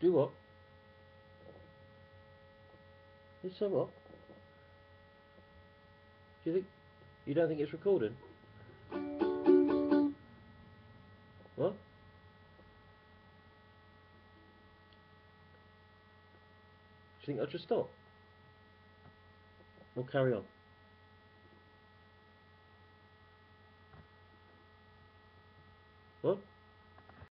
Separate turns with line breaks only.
Do what? You say what? Do you think... You don't think it's recording? What? Do you think I'll just stop? Or carry on? What?